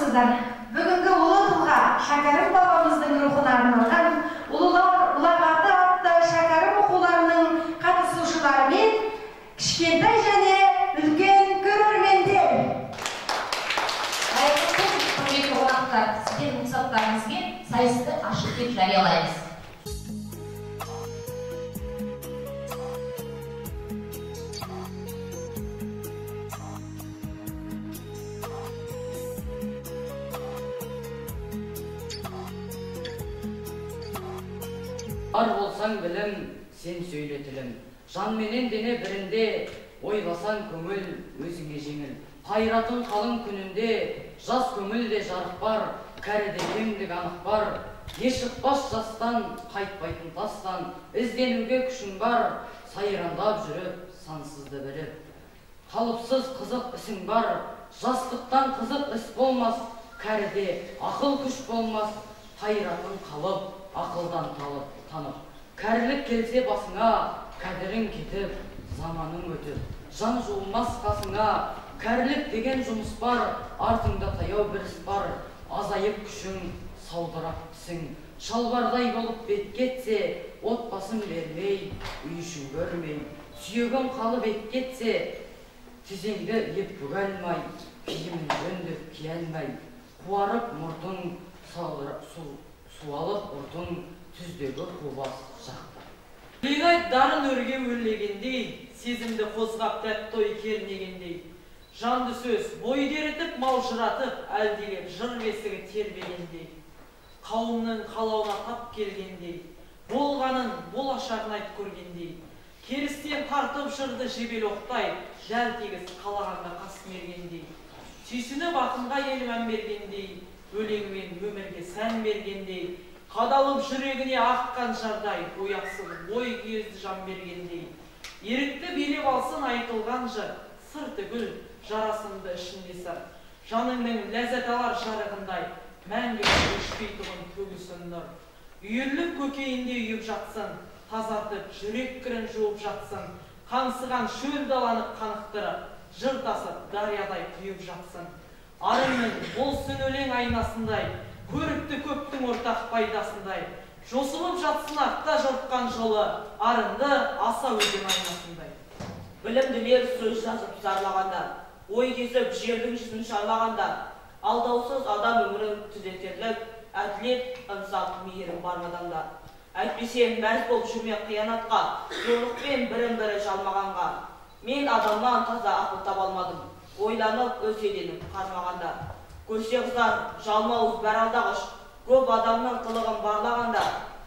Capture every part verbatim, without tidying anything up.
саламатсыздар. Бүгінгі ұлы тұлға Шәкәрім бабамыздың рухына арналған ұлылар ұлағаты атты шәкәрім оқуларының қатысушыларымен кішкентай және үлкен көрермендер. Құрметті қонақтар, сіздердің мақсаттарыңызбен сайысты ашық деп жариялаймыз. Бар болсаң білім, сен сөйлетілім. Жан менен дене бірінде, ойласаң көңіл өзіңе жеңіл. Қайратын қалың күнінде, жас көңілде жарық бар, кәріде кеңдік анық бар. Ешықпас жастан, қайтпайтын тастан, ізденуге күшің бар, сайрандап жүріп, сансызды біліп. Қалыпсыз қызық ісің бар, жастықтан қызық іс болмас, кәріде ақыл күш болмас, қайратың қалып, ақылдан талып. Кәрілік келсе басыңа, кәдірің кетіп, заманың өтіп. Жан жуылмас қасыңа, кәрілік деген жұмыс бар, артыңда таяу бір іс бар. Азайып күшің, саудырап тісің, шалбардай болып бет кетсе, отбасын бермей, үй ішін көрмей. Сүйегің қалып ет кетсе, тізеңді еп бүгәлмай, киімін жөндеп кие алмай. Қуарып мұртың, суалып ұртың, түздегі қубас жақта. Легайт дарын өрге өрлегендей, сезімді қозғап тәтті ой кернегендей. Жанды сөз бой деретіп, маужыратып, әлдеген жыр бесігі тербегендей. Қауымның қалауына тап келгендей, болғанын болашағын айт көргендей. Керістен тартып жырды жебел оқтай, дәл тегіс қалағанға қас мергендей. Сүйсініп ақынға елмән бергендей, өлеңмен өмірге сән бергендей. Қадалып жүрегіне аққан жардай, ояқсыз бой кезді жан бергендей. Ерікті белеп алсын айтылған жыр, сырты гүл, жарасымды ішінде сыр. Жаныңның ләззат алар жарығындай, мәңгі өшпейтұғын төгісін нұр. Үйірлік көкейінде үйіп жатсын, тазартып жүрек кірін жуып жатсын. Қаңсыған шөл даланы қанықтырып, жыр тасып дариядай құйып жатсын. Арыңның болсын өлең айнасындай, көрікті көптің ортақ пайдасындай. Жосылып жатсын артта жұртқан жолы, арынды аса өзен айнасындай. Білімділер сөз жазып зарлағанда, ой кезіп жердің жүзін шарлағанда, алдаусыз адам өмірін түзетерлік, әділет, ынсап, мейірім бармаданда. Әйтпесе мәз болып жүрме қиянатқа, зорлықпен бірін-бірі жалмағанға. Мен адамнан таза ақыл таба алмадым, ойланып өз-еленіп қармағанда. Көрсе қыздар жалмауыз бәр алдағыш, көп адамның қылығын барлағанда.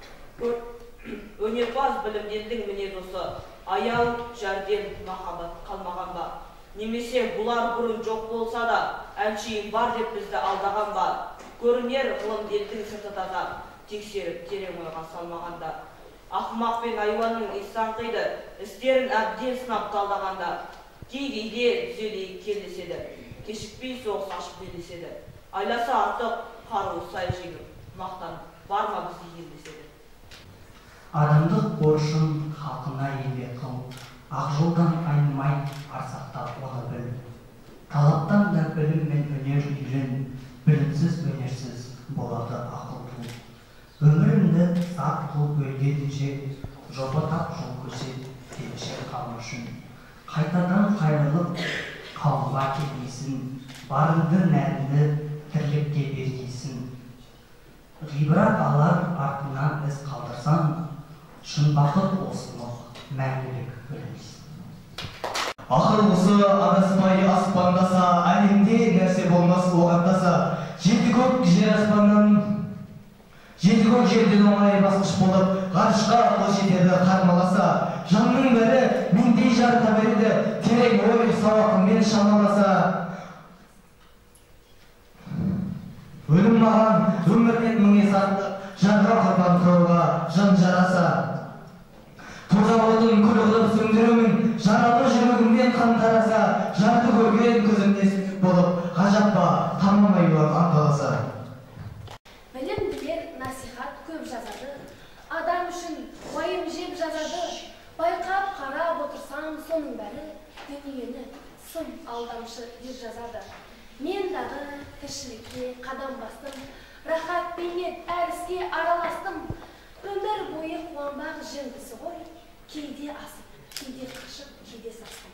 Өнерпаз білімдендің мінез осы, аял, жәрдем, махаббат қалмаған ба. Немесе бұлар бұрын жоқ болса да, әншейін бар деп бізді алдаған ба. Көрінер ғылым делдің сырты таза, тексеріп терең ойға салмағанда. Ақымақ пен айуанның исан қиды, істерін әбден сынап талдағанда. Кей-кейде түзелей келдеседі, кешікпей соғыс ашып белеседі. Айласа артық, қару сай жеңіп, мақтанып, бар ма бізді елдеседі. Адамдық борышын халқына еңбек қыл, ақ жолдан айнымай арсақтап оны біл. Талаптан да білім мен өнер үйрен, білімсіз өнерсіз болады ақыл тұл. Өмірімді сақ қылып өлгенше, жоба тап жол көрсет, демше қалу үшін. Қайтадан қайрылып, қауымға келмейсін, барыңды нәрінді тірлікке бергейсін. Ғибрат алар артынан із қалдырсаң, шын бақыт осынлық мәңгілік білемейсін. Ақылғысы адаспай аспандаса, әлемде нәрсе болмас оғандаса, жеті көк жер аспаннан, жеті көк жерден оңай басқыш болып, ғарышқа қол жетеді қармаласа, жанның бәрі мендей жар табеді, терең ой сауақымен шамаласа. Өлім маған өмірден мың ес артық, жанға құрбан қылуға жан жараса. Тоза отын күл қылып сөндіремін, жаралы жүрегімнен қан тараса, жарды көрген көзімде сүзіп болып, ғажап па тамамай анталаса. Білімділер насихат көп жазады, адам үшін уайым жеп жазады. Байқап қарап отырсаң соның бәрі дүниені сын алдамшы деп жазады. Мен дағы тіршілікке қадам бастым, рахат бейнет әр іске араластым. Өмір бойы қуанбақ жеңдісі ғой, кейде асып, кейде қашып, кейде састым.